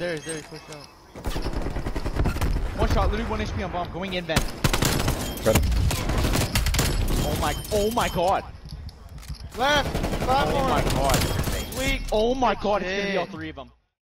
Stairs, there, he pushed out. One shot, literally 1 HP on bomb, going in vent. Red. Oh my god. Left! Platform! Oh my god. Weak! Oh my god, it's gonna be all 3 of them.